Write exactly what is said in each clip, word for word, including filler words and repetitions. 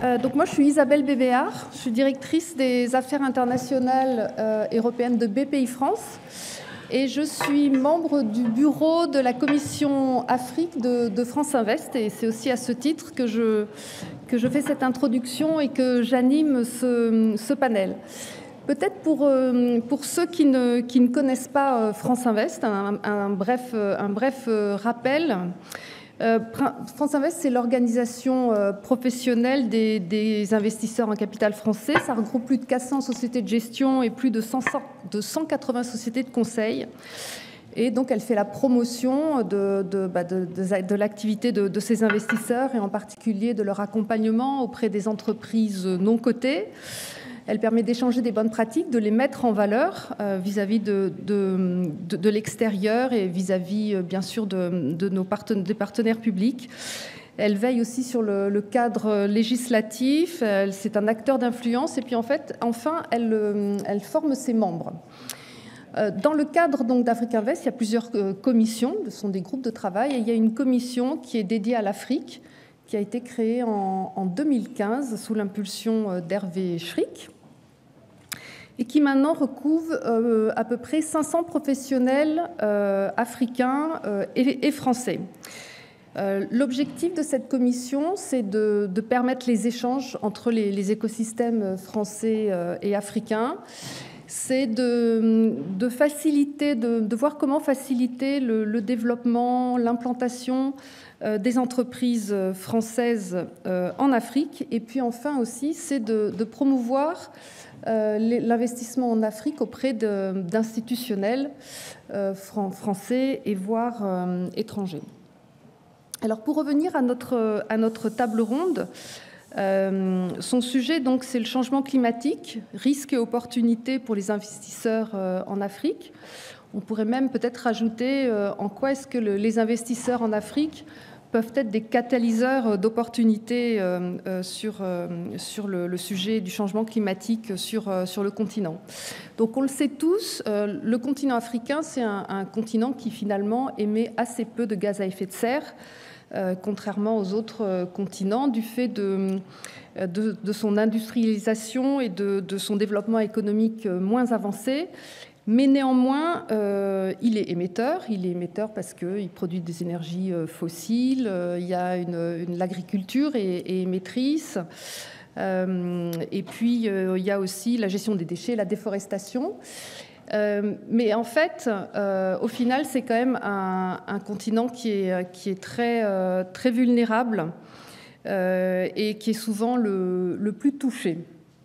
Euh, donc moi, je suis Isabelle Bébéard, je suis directrice des affaires internationales euh, européennes de B P I France et je suis membre du bureau de la commission Afrique de, de France Invest, et c'est aussi à ce titre que je, que je fais cette introduction et que j'anime ce, ce panel. Peut-être pour, euh, pour ceux qui ne, qui ne connaissent pas euh, France Invest, un, un bref, euh, un bref euh, rappel. Euh, France Invest, c'est l'organisation euh, professionnelle des, des investisseurs en capital français. Ça regroupe plus de quatre cents sociétés de gestion et plus de, cent, de cent quatre-vingts sociétés de conseil. Et donc, elle fait la promotion de, de, bah de, de, de l'activité de, de ces investisseurs et en particulier de leur accompagnement auprès des entreprises non cotées. Elle permet d'échanger des bonnes pratiques, de les mettre en valeur euh, vis-à-vis de, de, de, de l'extérieur et vis-à-vis, euh, bien sûr, de, de nos partenaires, des partenaires publics. Elle veille aussi sur le, le cadre législatif. C'est un acteur d'influence. Et puis, en fait, enfin, elle, elle forme ses membres. Dans le cadre donc d'Afrique Invest, il y a plusieurs commissions, ce sont des groupes de travail, et il y a une commission qui est dédiée à l'Afrique, qui a été créée en, en deux mille quinze sous l'impulsion d'Hervé Schrick, et qui maintenant recouvre euh, à peu près cinq cents professionnels euh, africains euh, et, et français. Euh, l'objectif de cette commission, c'est de, de permettre les échanges entre les, les écosystèmes français euh, et africains. C'est de, de faciliter, de, de voir comment faciliter le, le développement, l'implantation euh, des entreprises françaises euh, en Afrique. Et puis enfin aussi, c'est de, de promouvoir euh, l'investissement en Afrique auprès d'institutionnels euh, fran français et voire euh, étrangers. Alors pour revenir à notre, à notre table ronde, Euh, son sujet, donc, c'est le changement climatique, risques et opportunités pour les investisseurs euh, en Afrique. On pourrait même peut-être rajouter euh, en quoi est-ce que le, les investisseurs en Afrique peuvent être des catalyseurs d'opportunités euh, euh, sur, euh, sur le, le sujet du changement climatique sur, euh, sur le continent. Donc on le sait tous, euh, le continent africain, c'est un, un continent qui finalement émet assez peu de gaz à effet de serre, Euh, contrairement aux autres euh, continents, du fait de, de, de son industrialisation et de, de son développement économique euh, moins avancé. Mais néanmoins, euh, il est émetteur. Il est émetteur parce qu'il produit des énergies euh, fossiles. Euh, il y a une, une, l'agriculture est, est émettrice. Euh, et puis, euh, il y a aussi la gestion des déchets, la déforestation. Euh, mais en fait, euh, au final, c'est quand même un, un continent qui est, qui est très, euh, très vulnérable euh, et qui est souvent le, le plus touché.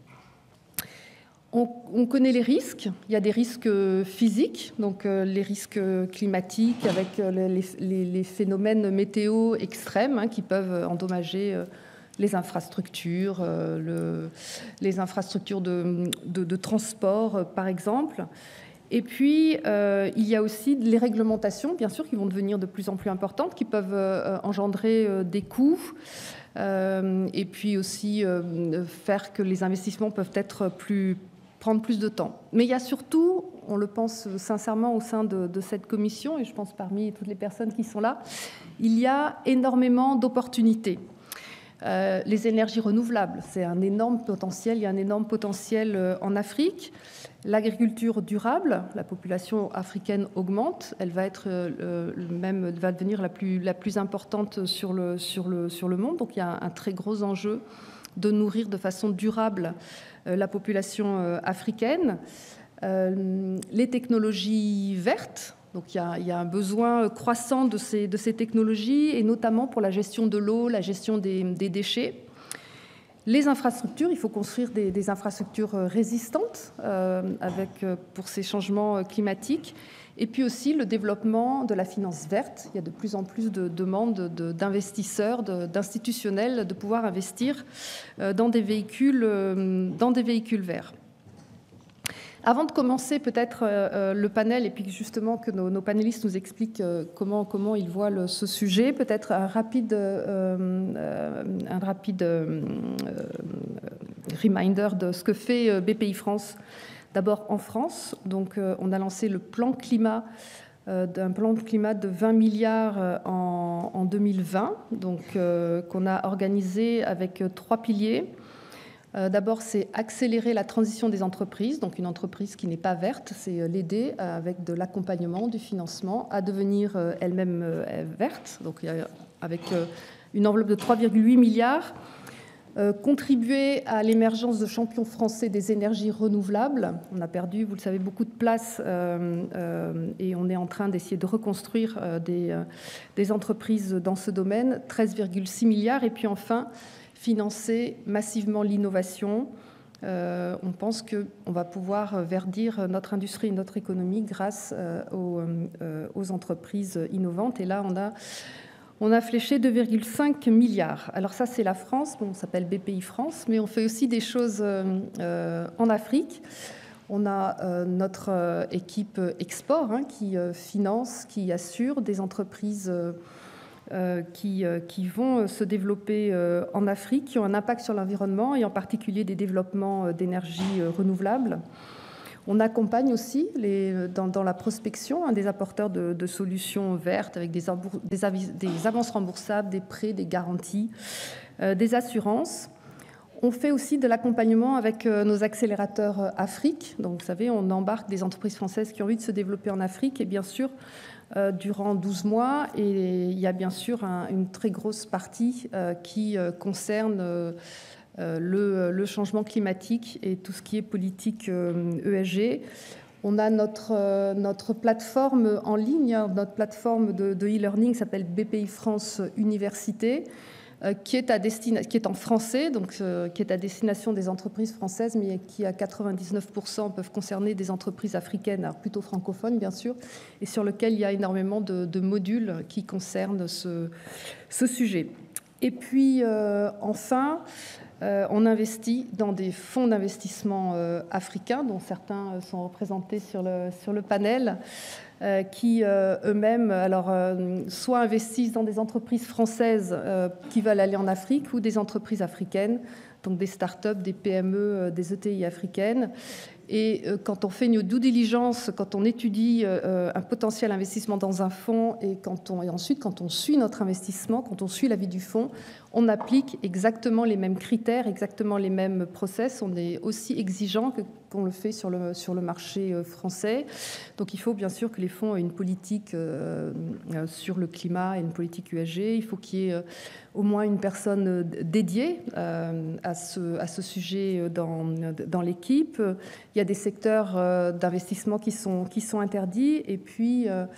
On, on connaît les risques. Il y a des risques physiques, donc euh, les risques climatiques avec les, les, les phénomènes météo extrêmes hein, qui peuvent endommager euh, les infrastructures, euh, le, les infrastructures de, de, de transport, euh, par exemple. Et puis, euh, il y a aussi les réglementations, bien sûr, qui vont devenir de plus en plus importantes, qui peuvent euh, engendrer euh, des coûts, euh, et puis aussi euh, faire que les investissements peuvent être plus, prendre plus de temps. Mais il y a surtout, on le pense sincèrement au sein de, de cette commission, et je pense parmi toutes les personnes qui sont là, il y a énormément d'opportunités. Euh, les énergies renouvelables, c'est un énorme potentiel, il y a un énorme potentiel euh, en Afrique. L'agriculture durable, la population africaine augmente, elle va être euh, même va devenir la plus, la plus importante sur le, sur, le, sur le monde, donc il y a un, un très gros enjeu de nourrir de façon durable euh, la population euh, africaine. Euh, les technologies vertes, donc il y, a, il y a un besoin croissant de ces, de ces technologies, et notamment pour la gestion de l'eau, la gestion des, des déchets. Les infrastructures, il faut construire des, des infrastructures résistantes euh, avec, pour ces changements climatiques. Et puis aussi le développement de la finance verte. Il y a de plus en plus de demandes de, d'investisseurs, de, d'institutionnels, de pouvoir investir dans des véhicules, dans des véhicules verts. Avant de commencer peut-être euh, le panel et puis justement que nos, nos panélistes nous expliquent euh, comment, comment ils voient le, ce sujet, peut-être un rapide, euh, euh, un rapide euh, reminder de ce que fait B P I France. D'abord en France, donc euh, on a lancé le plan climat euh, d'un plan de climat de vingt milliards en, en deux mille vingt, donc, euh, qu'on a organisé avec trois piliers. Euh, D'abord, c'est accélérer la transition des entreprises. Donc, une entreprise qui n'est pas verte, c'est l'aider avec de l'accompagnement, du financement, à devenir euh, elle-même euh, verte. Donc, avec euh, une enveloppe de trois virgule huit milliards. Euh, contribuer à l'émergence de champions français des énergies renouvelables. On a perdu, vous le savez, beaucoup de place euh, euh, et on est en train d'essayer de reconstruire euh, des, euh, des entreprises dans ce domaine. treize virgule six milliards. Et puis enfin, financer massivement l'innovation. Euh, on pense qu'on va pouvoir verdir notre industrie et notre économie grâce euh, aux, euh, aux entreprises innovantes. Et là, on a, on a fléché deux virgule cinq milliards. Alors ça, c'est la France, bon, on s'appelle B P I France, mais on fait aussi des choses euh, en Afrique. On a euh, notre euh, équipe export hein, qui euh, finance, qui assure des entreprises euh, Euh, qui, euh, qui vont se développer euh, en Afrique, qui ont un impact sur l'environnement et en particulier des développements euh, d'énergie euh, renouvelable. On accompagne aussi les, dans, dans la prospection hein, des apporteurs de, de solutions vertes avec des, des, avis, des avances remboursables, des prêts, des garanties, euh, des assurances. On fait aussi de l'accompagnement avec euh, nos accélérateurs euh, Afrique. Donc, vous savez, on embarque des entreprises françaises qui ont envie de se développer en Afrique et bien sûr, Euh, durant douze mois, et il y a bien sûr un, une très grosse partie euh, qui euh, concerne euh, le, le changement climatique et tout ce qui est politique euh, E S G. On a notre, euh, notre plateforme en ligne, hein, notre plateforme de, de e-learning s'appelle B P I France Université, euh, qui, est à destina- qui est en français, donc euh, qui est à destination des entreprises françaises, mais qui à quatre-vingt-dix-neuf pour cent peuvent concerner des entreprises africaines, alors plutôt francophones bien sûr, et sur lequel il y a énormément de, de modules qui concernent ce, ce sujet. Et puis euh, enfin, euh, on investit dans des fonds d'investissement euh, africains, dont certains sont représentés sur le, sur le panel, euh, qui euh, eux-mêmes alors, euh, soit investissent dans des entreprises françaises euh, qui veulent aller en Afrique ou des entreprises africaines, donc des start-up, des P M E, euh, des E T I africaines. Et euh, quand on fait une due diligence, quand on étudie euh, un potentiel investissement dans un fonds et, quand on, et ensuite quand on suit notre investissement, quand on suit l'avis du fonds, on applique exactement les mêmes critères, exactement les mêmes process. On est aussi exigeant que qu'on le fait sur le, sur le marché français. Donc il faut bien sûr que les fonds aient une politique euh, sur le climat et une politique U S G. Il faut qu'il y ait euh, au moins une personne dédiée euh, à, ce, à ce sujet dans, dans l'équipe. Il y a des secteurs euh, d'investissement qui sont, qui sont interdits. Et puis, euh,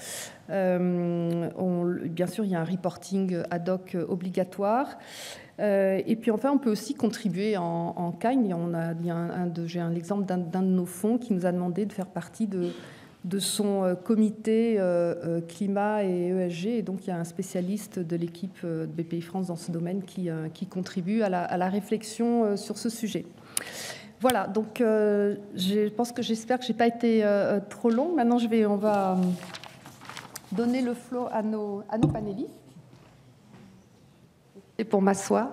euh, on, bien sûr, il y a un reporting ad hoc obligatoire. Euh, et puis enfin, on peut aussi contribuer en, en kind. On a, il y a un, un de, j'ai un exemple d'un, d'un de nos fonds qui nous a demandé de faire partie de, de son comité euh, climat et E S G. Et donc, il y a un spécialiste de l'équipe de B P I France dans ce domaine qui, euh, qui contribue à la, à la réflexion euh, sur ce sujet. Voilà, donc euh, je pense que j'espère que je n'ai pas été euh, trop long. Maintenant, je vais, on va donner le floor à nos, à nos panélistes. Et pour m'asseoir.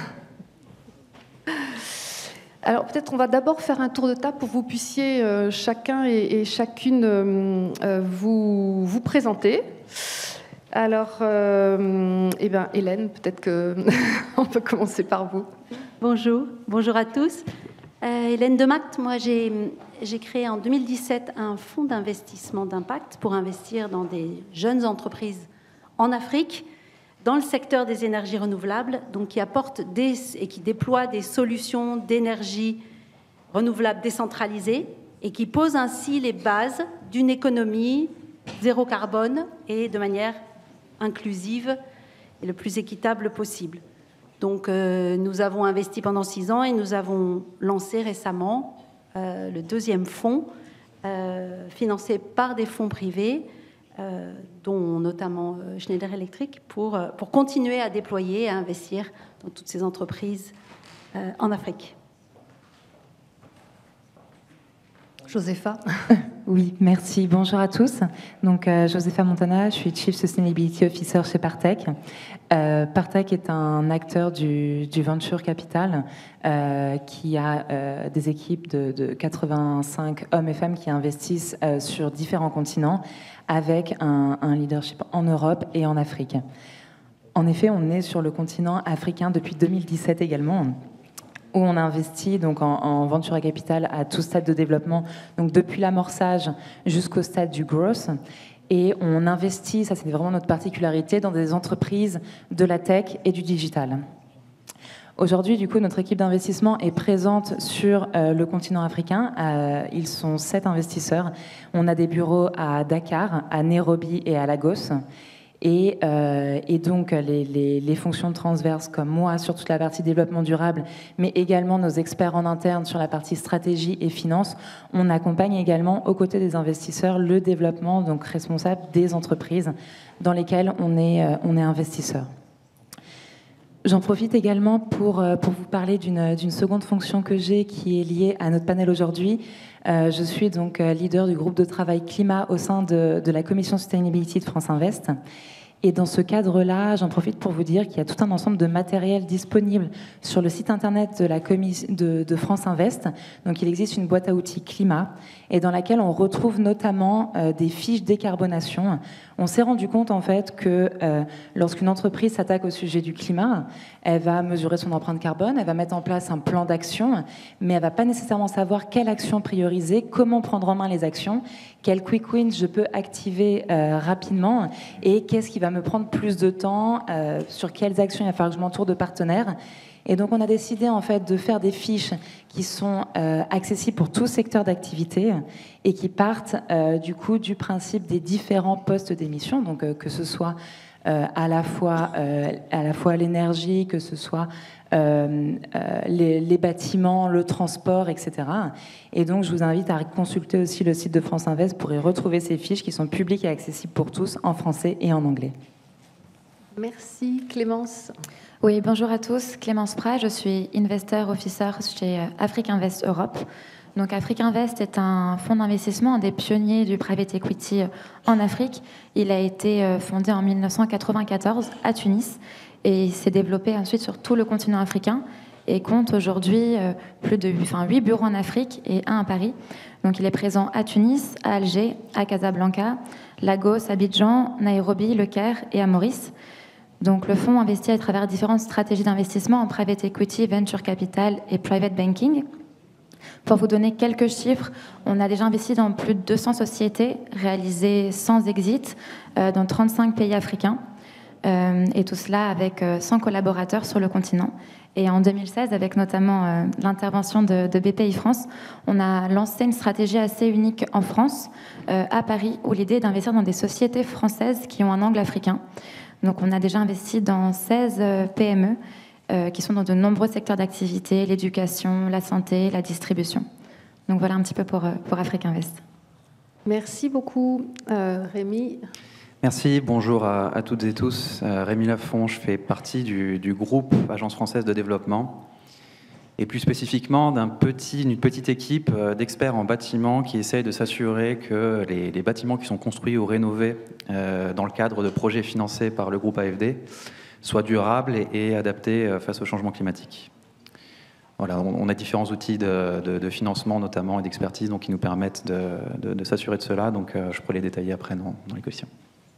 Alors peut-être on va d'abord faire un tour de table pour que vous puissiez euh, chacun et, et chacune euh, vous, vous présenter. Alors, euh, eh bien, Hélène, peut-être qu'on peut commencer par vous. Bonjour, bonjour à tous. Euh, Hélène Demact, moi j'ai, j'ai créé en deux mille dix-sept un fonds d'investissement d'impact pour investir dans des jeunes entreprises en Afrique, dans le secteur des énergies renouvelables, donc qui apportent des, et qui déploient des solutions d'énergie renouvelable décentralisées et qui posent ainsi les bases d'une économie zéro carbone et de manière inclusive et le plus équitable possible. Donc euh, nous avons investi pendant six ans et nous avons lancé récemment euh, le deuxième fonds euh, financé par des fonds privés, Euh, dont notamment euh, Schneider Electric, pour, euh, pour continuer à déployer et à investir dans toutes ces entreprises euh, en Afrique. Josepha. Oui, merci. Bonjour à tous. Donc, euh, Josepha Montana, je suis Chief Sustainability Officer chez Partech. Euh, Partech est un acteur du, du venture capital euh, qui a euh, des équipes de, de quatre-vingt-cinq hommes et femmes qui investissent euh, sur différents continents avec un, un leadership en Europe et en Afrique. En effet, on est sur le continent africain depuis deux mille dix-sept également, où on a investi donc en, en venture capital à tout stade de développement, donc depuis l'amorçage jusqu'au stade du growth. Et on investit, ça c'est vraiment notre particularité, dans des entreprises de la tech et du digital. Aujourd'hui, du coup, notre équipe d'investissement est présente sur euh, le continent africain. Euh, ils sont sept investisseurs. On a des bureaux à Dakar, à Nairobi et à Lagos. Et, euh, et donc les, les, les fonctions transverses comme moi sur toute la partie développement durable, mais également nos experts en interne sur la partie stratégie et finance, on accompagne également aux côtés des investisseurs le développement donc responsable des entreprises dans lesquelles on est, euh, on est investisseur. J'en profite également pour, pour vous parler d'une, d'une seconde fonction que j'ai qui est liée à notre panel aujourd'hui. Euh, je suis donc leader du groupe de travail climat au sein de, de la commission Sustainability de France Invest. Et dans ce cadre-là, j'en profite pour vous dire qu'il y a tout un ensemble de matériel disponible sur le site internet de, la commission, de, de France Invest. Donc il existe une boîte à outils climat et dans laquelle on retrouve notamment euh, des fiches décarbonation. On s'est rendu compte en fait que euh, lorsqu'une entreprise s'attaque au sujet du climat, elle va mesurer son empreinte carbone, elle va mettre en place un plan d'action, mais elle va pas nécessairement savoir quelle action prioriser, comment prendre en main les actions, quel quick win je peux activer euh, rapidement et qu'est-ce qui va me prendre plus de temps, euh, sur quelles actions il va falloir que je m'entoure de partenaires. Et donc, on a décidé en fait de faire des fiches qui sont euh, accessibles pour tout secteur d'activité et qui partent euh, du coup du principe des différents postes d'émission, donc euh, que ce soit euh, à la fois euh, à la fois l'énergie, que ce soit euh, euh, les, les bâtiments, le transport, et cetera. Et donc, je vous invite à consulter aussi le site de France Invest pour y retrouver ces fiches qui sont publiques et accessibles pour tous en français et en anglais. Merci Clémence. Oui, bonjour à tous. Clémence Prat, je suis Investor Officer chez Afrique Invest Europe. Donc, Afrique Invest est un fonds d'investissement, un des pionniers du private equity en Afrique. Il a été fondé en mille neuf cent quatre-vingt-quatorze à Tunis et il s'est développé ensuite sur tout le continent africain et compte aujourd'hui plus de enfin, huit bureaux en Afrique et un à Paris. Donc, il est présent à Tunis, à Alger, à Casablanca, Lagos, Abidjan, Nairobi, Le Caire et à Maurice. Donc, le fonds investit à travers différentes stratégies d'investissement en private equity, venture capital et private banking. Pour vous donner quelques chiffres, on a déjà investi dans plus de deux cents sociétés, réalisé cent exits euh, dans trente-cinq pays africains, euh, et tout cela avec euh, cent collaborateurs sur le continent. Et en deux mille seize, avec notamment euh, l'intervention de, de B P I France, on a lancé une stratégie assez unique en France, euh, à Paris, où l'idée est d'investir dans des sociétés françaises qui ont un angle africain. Donc, on a déjà investi dans seize P M E euh, qui sont dans de nombreux secteurs d'activité, l'éducation, la santé, la distribution. Donc, voilà un petit peu pour, pour Afrique Invest. Merci beaucoup, euh, Rémi. Merci, bonjour à, à toutes et tous. Euh, Rémi Lafont, je fais partie du, du groupe Agence française de développement et plus spécifiquement d'un petit, d'une petite équipe d'experts en bâtiment qui essaye de s'assurer que les, les bâtiments qui sont construits ou rénovés euh, dans le cadre de projets financés par le groupe A F D soient durables et, et adaptés face au changement climatique. Voilà, on, on a différents outils de, de, de financement notamment et d'expertise donc, qui nous permettent de, de, de s'assurer de cela. Donc euh, je pourrais les détailler après dans, dans les questions.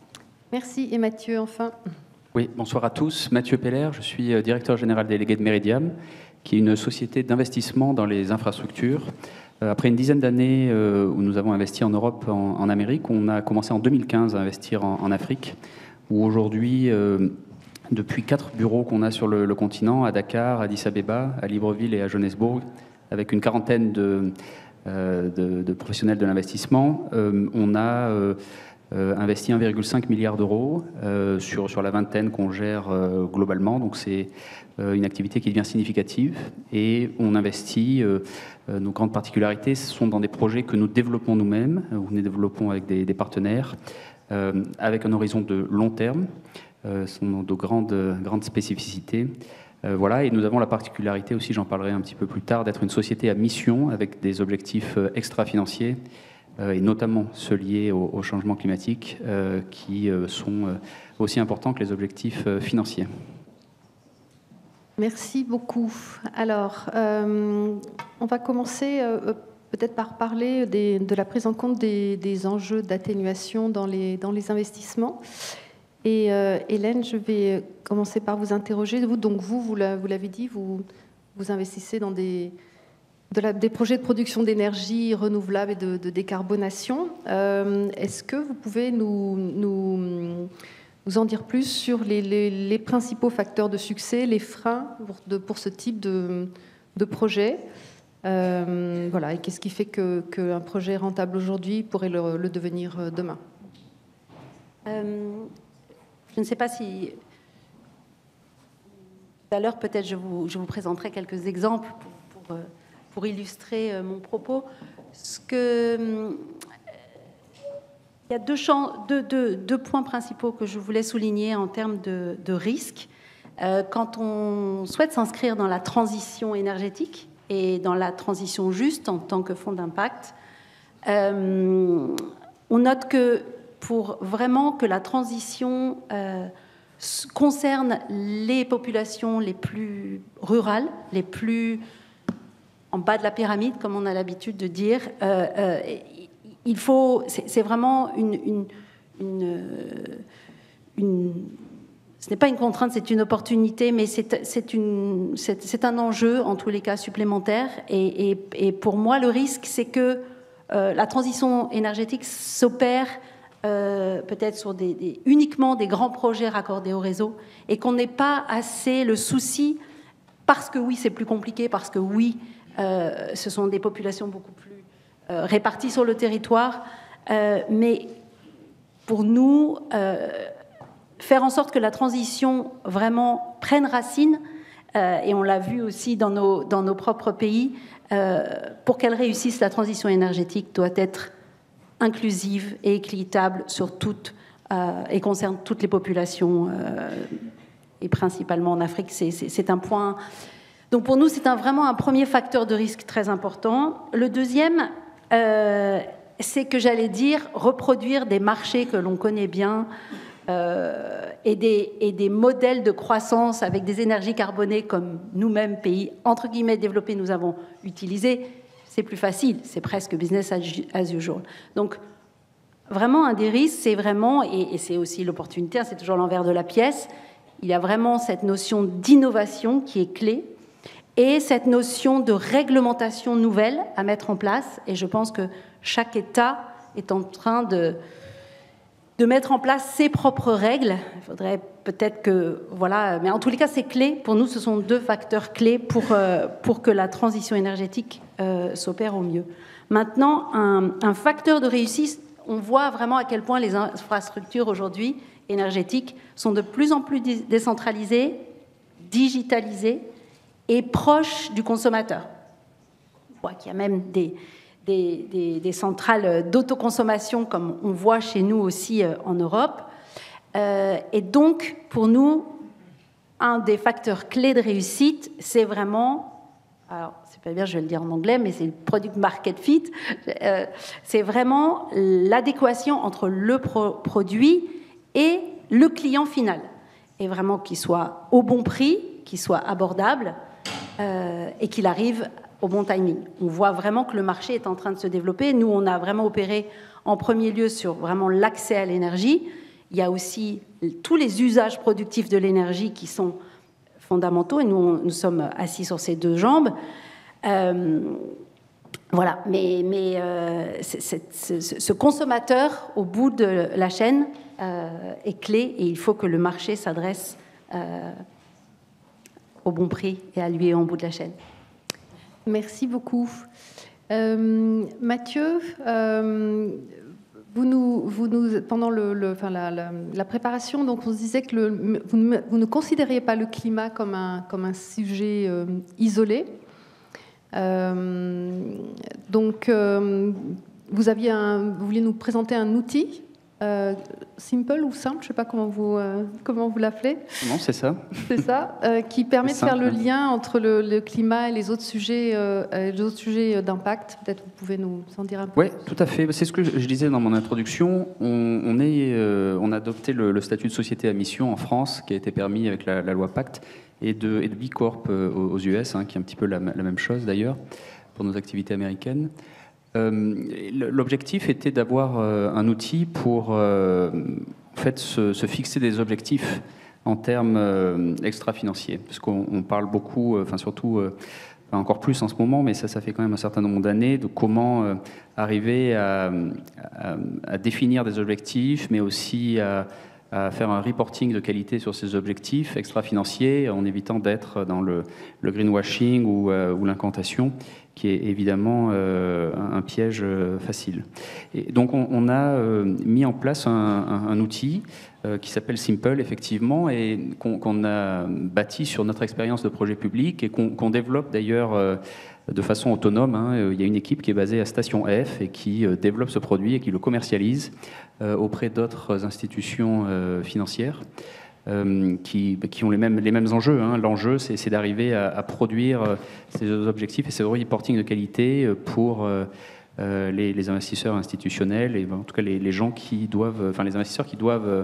Merci. Et Mathieu, enfin. Oui, bonsoir à tous. Mathieu Peller, je suis directeur général délégué de Meridiam, qui est une société d'investissement dans les infrastructures. Après une dizaine d'années où nous avons investi en Europe, en, en Amérique, on a commencé en deux mille quinze à investir en, en Afrique, où aujourd'hui, euh, depuis quatre bureaux qu'on a sur le, le continent, à Dakar, à Addis Abeba, à Libreville et à Johannesburg, avec une quarantaine de, euh, de, de professionnels de l'investissement, euh, on a euh, euh, investi un virgule cinq milliard d'euros euh, sur, sur la vingtaine qu'on gère euh, globalement. Donc c'est une activité qui devient significative et on investit, euh, nos grandes particularités sont dans des projets que nous développons nous-mêmes, ou nous développons avec des, des partenaires, euh, avec un horizon de long terme, euh, ce sont de grandes, grandes spécificités. Euh, voilà, et nous avons la particularité aussi, j'en parlerai un petit peu plus tard, d'être une société à mission avec des objectifs extra-financiers, euh, et notamment ceux liés au, au changement climatique, euh, qui euh, sont euh, aussi importants que les objectifs euh, financiers. Merci beaucoup. Alors, euh, on va commencer euh, peut-être par parler des, de la prise en compte des, des enjeux d'atténuation dans les, dans les investissements. Et euh, Hélène, je vais commencer par vous interroger. Vous, donc vous, vous l'avez dit, vous, vous investissez dans des, de la, des projets de production d'énergie renouvelable et de, de décarbonation. Euh, Est-ce que vous pouvez nous, nous, nous en dire plus sur les, les, les principaux facteurs de succès, les freins pour, de, pour ce type de, de projet? Euh, voilà, et qu'est-ce qui fait que, qu'un projet rentable aujourd'hui pourrait le, le devenir demain? euh, Je ne sais pas si... Tout à l'heure, peut-être, je vous, je vous présenterai quelques exemples pour, pour, pour illustrer mon propos. Ce que... Il y a deux, champs, deux, deux, deux points principaux que je voulais souligner en termes de, de risque. Euh, quand on souhaite s'inscrire dans la transition énergétique et dans la transition juste en tant que fonds d'impact, euh, on note que pour vraiment que la transition euh, concerne les populations les plus rurales, les plus en bas de la pyramide, comme on a l'habitude de dire, euh, euh, il faut, c'est vraiment une, une, une, une, ce n'est pas une contrainte, c'est une opportunité, mais c'est un enjeu, en tous les cas, supplémentaire. Et, et, et pour moi, le risque, c'est que euh, la transition énergétique s'opère euh, peut-être sur des, des, uniquement des grands projets raccordés au réseau, et qu'on n'ait pas assez le souci, parce que oui, c'est plus compliqué, parce que oui, euh, ce sont des populations beaucoup plus Euh, répartis sur le territoire, euh, mais pour nous, euh, faire en sorte que la transition vraiment prenne racine, euh, et on l'a vu aussi dans nos, dans nos propres pays, euh, pour qu'elle réussisse, la transition énergétique doit être inclusive et équitable sur toutes, euh, et concerne toutes les populations, euh, et principalement en Afrique. C'est un point... Donc pour nous, c'est un, vraiment un premier facteur de risque très important. Le deuxième... Euh, c'est que j'allais dire reproduire des marchés que l'on connaît bien euh, et, des, et des modèles de croissance avec des énergies carbonées comme nous-mêmes, pays entre guillemets développés, nous avons utilisé, c'est plus facile, c'est presque business as usual. Donc vraiment un des risques, c'est vraiment, et, et c'est aussi l'opportunité, hein, c'est toujours l'envers de la pièce, il y a vraiment cette notion d'innovation qui est clé, et cette notion de réglementation nouvelle à mettre en place. Et je pense que chaque État est en train de, de mettre en place ses propres règles. Il faudrait peut-être que... Voilà, mais en tous les cas, c'est clé. Pour nous, ce sont deux facteurs clés pour, euh, pour que la transition énergétique euh, s'opère au mieux. Maintenant, un, un facteur de réussite, on voit vraiment à quel point les infrastructures aujourd'hui énergétiques sont de plus en plus décentralisées, digitalisées, et proche du consommateur. On voit qu'il y a même des, des, des, des centrales d'autoconsommation, comme on voit chez nous aussi en Europe. Euh, et donc, pour nous, un des facteurs clés de réussite, c'est vraiment, alors c'est pas bien, je vais le dire en anglais, mais c'est le product market fit, euh, c'est vraiment l'adéquation entre le pro produit et le client final. Et vraiment qu'il soit au bon prix, qu'il soit abordable, Euh, et qu'il arrive au bon timing. On voit vraiment que le marché est en train de se développer. Nous, on a vraiment opéré en premier lieu sur vraiment l'accès à l'énergie. Il y a aussi tous les usages productifs de l'énergie qui sont fondamentaux, et nous, on, nous sommes assis sur ces deux jambes. Euh, voilà, mais, mais euh, c est, c est, ce, ce consommateur au bout de la chaîne euh, est clé, et il faut que le marché s'adresse euh, au bon prix et à lui en bout de la chaîne. Merci beaucoup. Euh, Mathieu, euh, vous nous, vous nous, pendant le, le, enfin la, la, la préparation, donc on se disait que le, vous, ne, vous ne considériez pas le climat comme un, comme un sujet euh, isolé. Euh, donc, euh, vous, aviez un, vous vouliez nous présenter un outil Euh, simple ou simple, je ne sais pas comment vous, euh, comment vous l'appelez. Non, c'est ça. C'est ça, euh, qui permet de simple. faire le lien entre le, le climat et les autres sujets, euh, les autres sujets d'impact. Peut-être vous pouvez nous en dire un peu. Oui, tout à fait. C'est ce que je disais dans mon introduction. On, on, est, euh, on a adopté le, le statut de société à mission en France, qui a été permis avec la, la loi Pacte, et de, et de B Corp euh, aux U S, hein, qui est un petit peu la, la même chose d'ailleurs, pour nos activités américaines. Euh, l'objectif était d'avoir euh, un outil pour euh, en fait, se, se fixer des objectifs en termes euh, extra-financiers. Parce qu'on on parle beaucoup, euh, enfin surtout, euh, encore plus en ce moment, mais ça, ça fait quand même un certain nombre d'années, de comment euh, arriver à, à, à définir des objectifs, mais aussi à, à faire un reporting de qualité sur ces objectifs extra-financiers, en évitant d'être dans le, le greenwashing ou, euh, ou l'incantation, qui est évidemment euh, un piège facile. Et donc on, on a euh, mis en place un, un, un outil euh, qui s'appelle Simple, effectivement, et qu'on qu'on a bâti sur notre expérience de projet public et qu'on qu'on développe d'ailleurs euh, de façon autonome. Hein. Il y a une équipe qui est basée à Station F et qui euh, développe ce produit et qui le commercialise euh, auprès d'autres institutions euh, financières. Euh, qui, qui ont les mêmes, les mêmes enjeux. Hein. L'enjeu, c'est d'arriver à, à produire euh, ces objectifs et ce reporting de qualité pour euh, euh, les, les investisseurs institutionnels et en tout cas les, les gens qui doivent, enfin les investisseurs qui doivent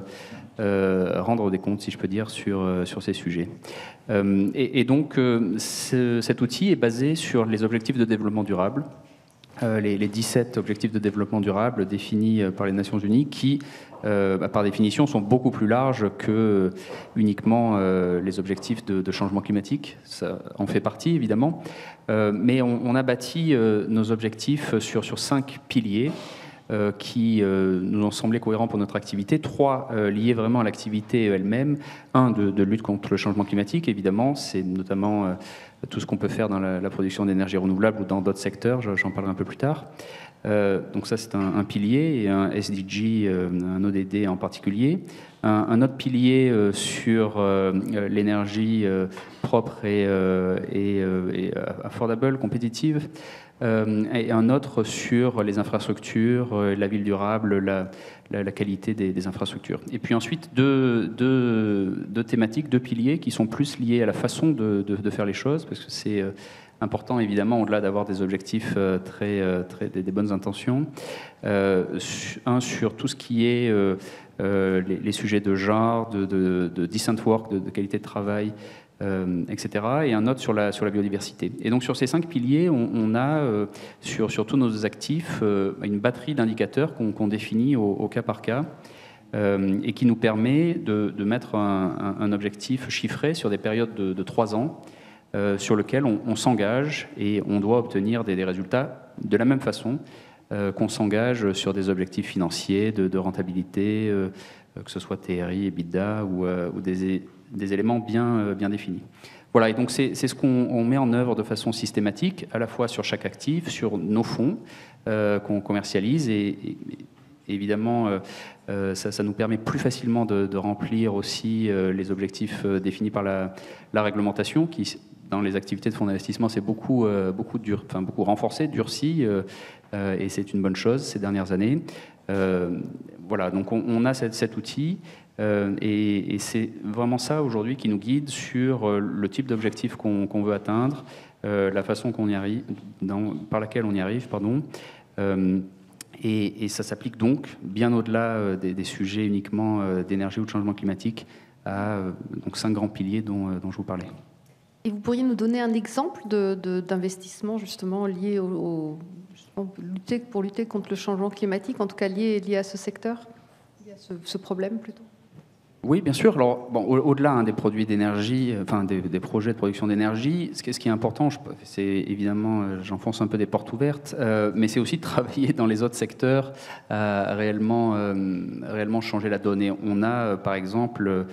euh, rendre des comptes, si je peux dire, sur, sur ces sujets. Euh, et, et donc, euh, ce, cet outil est basé sur les objectifs de développement durable. Euh, les, les dix-sept objectifs de développement durable définis par les Nations Unies qui, euh, bah, par définition, sont beaucoup plus larges que uniquement euh, les objectifs de, de changement climatique. Ça en fait partie, évidemment. Euh, mais on, on a bâti euh, nos objectifs sur, sur cinq piliers euh, qui euh, nous ont semblé cohérents pour notre activité. Trois euh, liés vraiment à l'activité elle-même. Un, de, de lutte contre le changement climatique, évidemment. C'est notamment... Euh, tout ce qu'on peut faire dans la, la production d'énergie renouvelable ou dans d'autres secteurs, j'en parlerai un peu plus tard. Euh, donc ça, c'est un, un pilier, et un S D G, euh, un O D D en particulier. Un, un autre pilier euh, sur euh, l'énergie euh, propre et, euh, et, euh, et affordable, compétitive. Euh, et un autre sur les infrastructures, euh, la ville durable, la, la, la qualité des, des infrastructures. Et puis ensuite, deux, deux, deux thématiques, deux piliers qui sont plus liés à la façon de, de, de faire les choses, parce que c'est euh, important, évidemment, au-delà d'avoir des objectifs euh, très, euh, très des, des bonnes intentions. Euh, un sur tout ce qui est euh, euh, les, les sujets de genre, de, de, de decent work, de, de qualité de travail, Euh, et cetera, et un autre sur la, sur la biodiversité. Et donc sur ces cinq piliers, on, on a euh, sur, sur tous nos actifs euh, une batterie d'indicateurs qu'on qu'on définit au, au cas par cas euh, et qui nous permet de, de mettre un, un, un objectif chiffré sur des périodes de, de trois ans euh, sur lequel on, on s'engage et on doit obtenir des, des résultats de la même façon euh, qu'on s'engage sur des objectifs financiers, de, de rentabilité, euh, que ce soit T R I, EBITDA ou, euh, ou des des éléments bien, bien définis. Voilà, et donc c'est ce qu'on met en œuvre de façon systématique, à la fois sur chaque actif, sur nos fonds euh, qu'on commercialise, et, et, et évidemment, euh, ça, ça nous permet plus facilement de, de remplir aussi euh, les objectifs euh, définis par la, la réglementation, qui, dans les activités de fonds d'investissement, c'est beaucoup, euh, beaucoup, dur, enfin, beaucoup renforcé, durci, euh, euh, et c'est une bonne chose ces dernières années. Euh, voilà, donc on, on a cet, cet outil. Euh, et et c'est vraiment ça aujourd'hui qui nous guide sur euh, le type d'objectif qu'on qu'on veut atteindre, euh, la façon qu'on y arrive, dans, par laquelle on y arrive, pardon. Euh, et, et ça s'applique donc bien au-delà euh, des, des sujets uniquement euh, d'énergie ou de changement climatique à euh, donc cinq grands piliers dont, euh, dont je vous parlais. Et vous pourriez nous donner un exemple d'investissement de, de, justement lié au, au justement, lutter, pour lutter contre le changement climatique, en tout cas lié, lié à ce secteur, lié à ce, ce problème plutôt? Oui, bien sûr. Alors, bon, au-delà hein, des produits d'énergie, enfin des, des projets de production d'énergie, ce, ce qui est important, c'est évidemment, euh, j'enfonce un peu des portes ouvertes, euh, mais c'est aussi de travailler dans les autres secteurs à réellement, euh, réellement changer la donne. Et on a, euh, par exemple,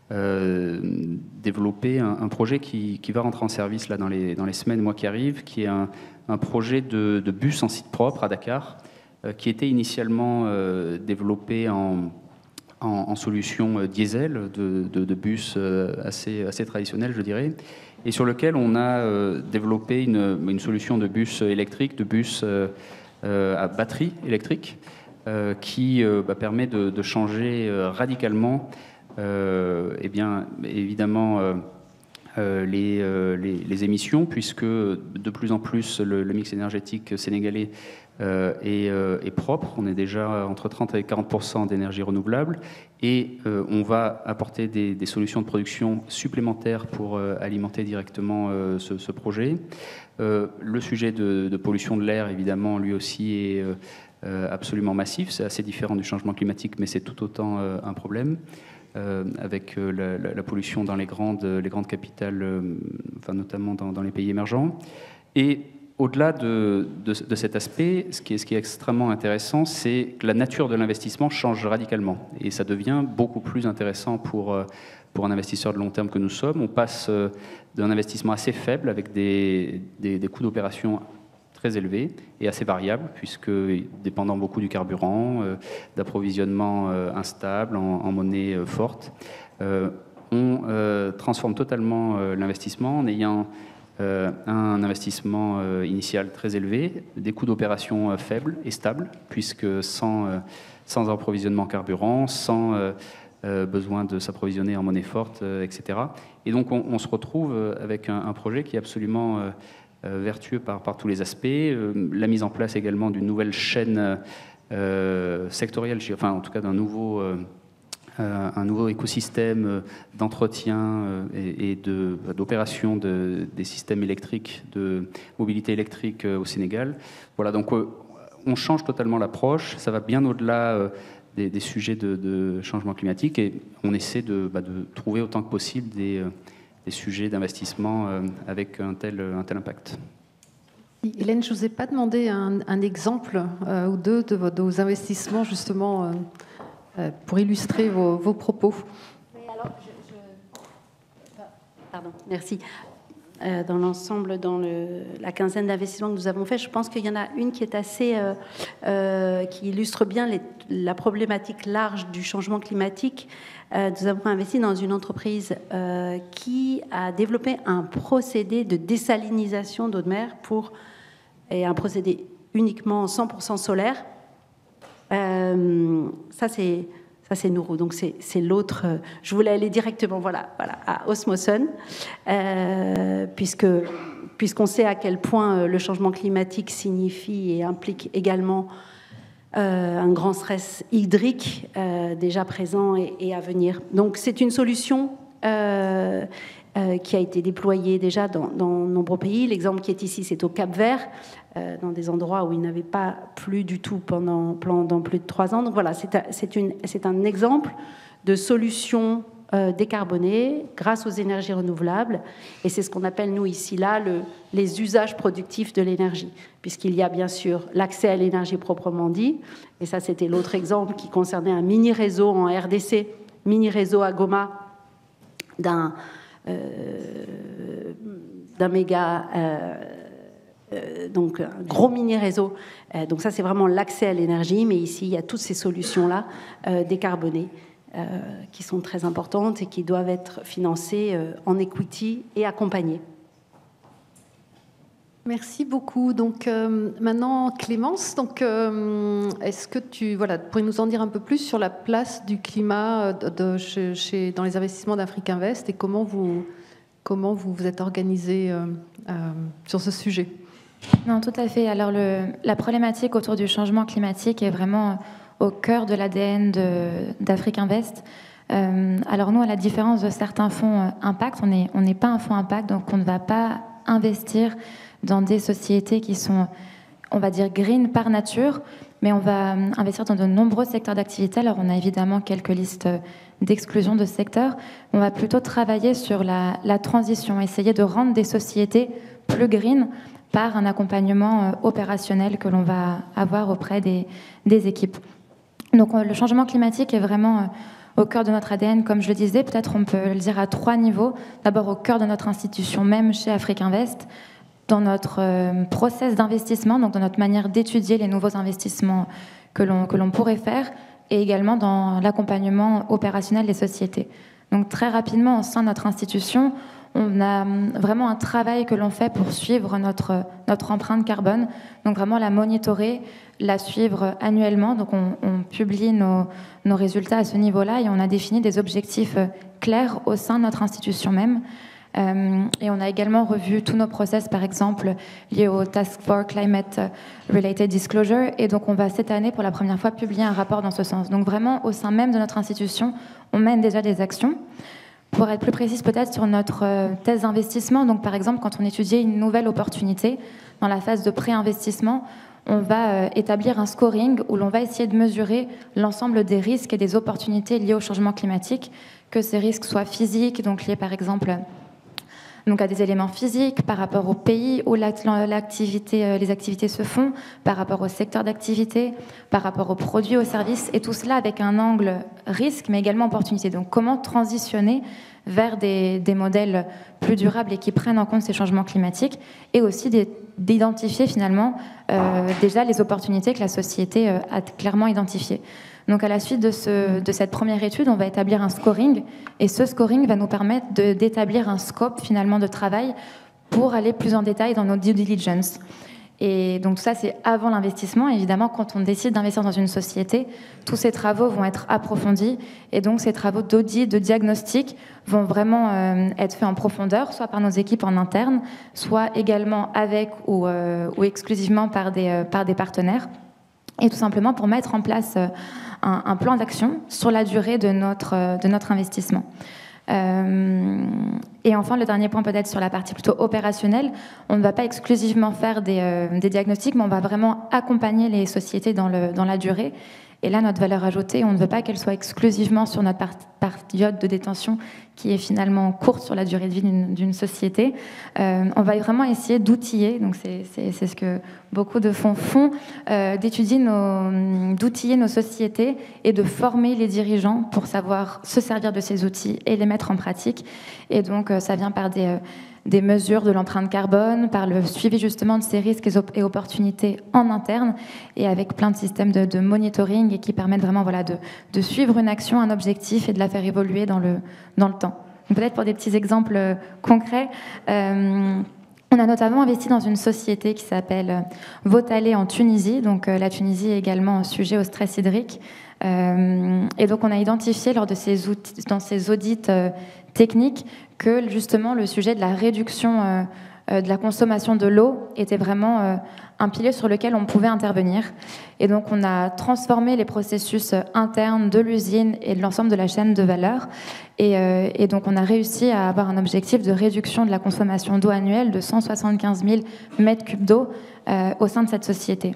euh, développé un, un projet qui, qui va rentrer en service là dans les, dans les semaines, mois qui arrivent, qui est un, un projet de, de bus en site propre à Dakar, euh, qui était initialement euh, développé en En, en solution diesel de, de, de bus assez, assez traditionnel, je dirais, et sur lequel on a euh, développé une, une solution de bus électrique, de bus euh, à batterie électrique, euh, qui euh, bah, permet de, de changer euh, radicalement, euh, eh bien, évidemment, euh, euh, les, euh, les, les émissions, puisque de plus en plus le, le mix énergétique sénégalais euh, est, euh, est propre. On est déjà entre trente et quarante pour cent d'énergie renouvelable, et euh, on va apporter des, des solutions de production supplémentaires pour euh, alimenter directement euh, ce, ce projet. Euh, le sujet de, de pollution de l'air, évidemment, lui aussi est euh, euh, absolument massif. C'est assez différent du changement climatique, mais c'est tout autant euh, un problème, euh, avec euh, la, la, la pollution dans les grandes, les grandes capitales, euh, enfin, notamment dans, dans les pays émergents. Et au-delà de, de, de cet aspect, ce qui est, ce qui est extrêmement intéressant, c'est que la nature de l'investissement change radicalement. Et ça devient beaucoup plus intéressant pour, pour un investisseur de long terme que nous sommes. On passe d'un investissement assez faible, avec des, des, des coûts d'opération très élevés et assez variables, puisque dépendant beaucoup du carburant, euh, d'approvisionnement euh, instable, en, en monnaie euh, forte, euh, on euh, transforme totalement euh, l'investissement en ayant Euh, un investissement euh, initial très élevé, des coûts d'opération euh, faibles et stables, puisque sans, euh, sans approvisionnement carburant, sans euh, euh, besoin de s'approvisionner en monnaie forte, euh, et cetera. Et donc on, on se retrouve avec un, un projet qui est absolument euh, euh, vertueux par, par tous les aspects. Euh, la mise en place également d'une nouvelle chaîne euh, sectorielle, enfin en tout cas d'un nouveau... Euh, Euh, un nouveau écosystème d'entretien et, et de, d'opération de, des systèmes électriques, de mobilité électrique au Sénégal. Voilà, donc euh, on change totalement l'approche, ça va bien au-delà euh, des, des sujets de, de changement climatique, et on essaie de, bah, de trouver autant que possible des, euh, des sujets d'investissement euh, avec un tel, un tel impact. Hélène, je ne vous ai pas demandé un, un exemple euh, ou deux de vos, de vos investissements, justement, euh, pour illustrer vos, vos propos. Oui, alors, je, je... Pardon, merci. Euh, dans l'ensemble, dans le, la quinzaine d'investissements que nous avons fait, je pense qu'il y en a une qui est assez, euh, euh, qui illustre bien les, la problématique large du changement climatique. Euh, nous avons investi dans une entreprise euh, qui a développé un procédé de désalinisation d'eau de mer pour, et un procédé uniquement cent pour cent solaire. Euh, ça, c'est, ça, c'est Nourou. Donc, c'est, c'est l'autre. Euh, je voulais aller directement voilà, voilà, à Osmosun, euh, puisque, puisqu'on sait à quel point euh, le changement climatique signifie et implique également euh, un grand stress hydrique euh, déjà présent et, et à venir. Donc, c'est une solution euh, euh, qui a été déployée déjà dans, dans de nombreux pays. L'exemple qui est ici, c'est au Cap-Vert, dans des endroits où il n'avait pas plu du tout pendant, pendant plus de trois ans. Donc voilà, c'est, c'est, une, c'est un exemple de solution euh, décarbonée grâce aux énergies renouvelables. Et c'est ce qu'on appelle, nous, ici, là, le, les usages productifs de l'énergie. Puisqu'il y a, bien sûr, l'accès à l'énergie proprement dit. Et ça, c'était l'autre exemple qui concernait un mini-réseau en R D C, mini-réseau à Goma, d'un, euh, d'un méga... Euh, Euh, donc un gros mini-réseau. Euh, donc ça, c'est vraiment l'accès à l'énergie, mais ici, il y a toutes ces solutions-là euh, décarbonées euh, qui sont très importantes et qui doivent être financées euh, en equity et accompagnées. Merci beaucoup. Donc euh, maintenant, Clémence, donc, euh, est-ce que tu voilà, pourrais nous en dire un peu plus sur la place du climat de, de, chez, chez, dans les investissements d'Afrique Invest et comment vous, comment vous vous êtes organisé euh, euh, sur ce sujet? Non, tout à fait. Alors, le, la problématique autour du changement climatique est vraiment au cœur de l'A D N de, d'Afrique Invest. Euh, alors, nous, à la différence de certains fonds impact, on n'est on n'est pas un fonds impact, donc on ne va pas investir dans des sociétés qui sont, on va dire, green par nature, mais on va investir dans de nombreux secteurs d'activité. Alors, on a évidemment quelques listes d'exclusion de secteurs. On va plutôt travailler sur la, la transition, essayer de rendre des sociétés plus green par un accompagnement opérationnel que l'on va avoir auprès des, des équipes. Donc le changement climatique est vraiment au cœur de notre A D N, comme je le disais. Peut-être on peut le dire à trois niveaux. D'abord au cœur de notre institution même chez Afrique Invest, dans notre process d'investissement, donc dans notre manière d'étudier les nouveaux investissements que l'on, que l'on pourrait faire, et également dans l'accompagnement opérationnel des sociétés. Donc très rapidement, au sein de notre institution, on a vraiment un travail que l'on fait pour suivre notre, notre empreinte carbone, donc vraiment la monitorer, la suivre annuellement. Donc on, on publie nos, nos résultats à ce niveau-là et on a défini des objectifs clairs au sein de notre institution même. Euh, et on a également revu tous nos process, par exemple, liés au Task for Climate Related Disclosure. Et donc, on va cette année, pour la première fois, publier un rapport dans ce sens. Donc, vraiment, au sein même de notre institution, on mène déjà des actions. Pour être plus précise, peut-être, sur notre euh, thèse d'investissement, donc, par exemple, quand on étudiait une nouvelle opportunité, dans la phase de pré-investissement, on va euh, établir un scoring où l'on va essayer de mesurer l'ensemble des risques et des opportunités liés au changement climatique, que ces risques soient physiques, donc liés, par exemple, donc à des éléments physiques, par rapport au pays où l'activité, les activités se font, par rapport au secteur d'activité, par rapport aux produits, aux services, et tout cela avec un angle risque, mais également opportunité. Donc comment transitionner vers des, des modèles plus durables et qui prennent en compte ces changements climatiques, et aussi d'identifier finalement euh, déjà les opportunités que la société euh, a clairement identifiées. Donc à la suite de, ce, de cette première étude, on va établir un scoring, et ce scoring va nous permettre de, d'établir un scope finalement de travail pour aller plus en détail dans nos due diligence. Et donc ça, c'est avant l'investissement. Évidemment, quand on décide d'investir dans une société, tous ces travaux vont être approfondis, et donc ces travaux d'audit, de diagnostic vont vraiment euh, être faits en profondeur, soit par nos équipes en interne, soit également avec ou, euh, ou exclusivement par des, euh, par des partenaires, et tout simplement pour mettre en place euh, un, un plan d'action sur la durée de notre, euh, de notre investissement. Euh, et enfin, le dernier point peut-être sur la partie plutôt opérationnelle, on ne va pas exclusivement faire des, euh, des diagnostics, mais on va vraiment accompagner les sociétés dans, le, dans la durée. Et là, notre valeur ajoutée, on ne veut pas qu'elle soit exclusivement sur notre période de détention, qui est finalement courte sur la durée de vie d'une, d'une société. Euh, on va vraiment essayer d'outiller, donc c'est, c'est, c'est ce que beaucoup de fonds font, euh, d'étudier nos, d'outiller nos sociétés et de former les dirigeants pour savoir se servir de ces outils et les mettre en pratique. Et donc, euh, ça vient par des... Euh, des mesures de l'empreinte carbone, par le suivi justement de ces risques et opportunités en interne, et avec plein de systèmes de, de monitoring et qui permettent vraiment voilà, de, de suivre une action, un objectif et de la faire évoluer dans le, dans le temps. Donc, peut-être pour des petits exemples concrets, euh, on a notamment investi dans une société qui s'appelle Votalé en Tunisie. Donc euh, la Tunisie est également sujet au stress hydrique. Euh, et donc on a identifié lors de ces outils, dans ces audits euh, techniques que justement le sujet de la réduction euh, euh, de la consommation de l'eau était vraiment euh, un pilier sur lequel on pouvait intervenir. Et donc on a transformé les processus internes de l'usine et de l'ensemble de la chaîne de valeur. Et, euh, et donc on a réussi à avoir un objectif de réduction de la consommation d'eau annuelle de cent soixante-quinze mille mètres cubes d'eau euh, au sein de cette société.